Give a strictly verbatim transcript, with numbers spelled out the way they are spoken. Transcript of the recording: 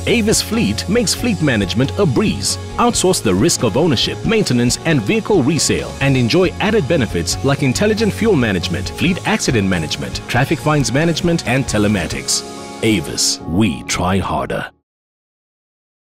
Avis Fleet makes fleet management a breeze. Outsource the risk of ownership, maintenance, and vehicle resale, and enjoy added benefits like intelligent fuel management, fleet accident management, traffic fines management, and telematics. Avis, we try harder.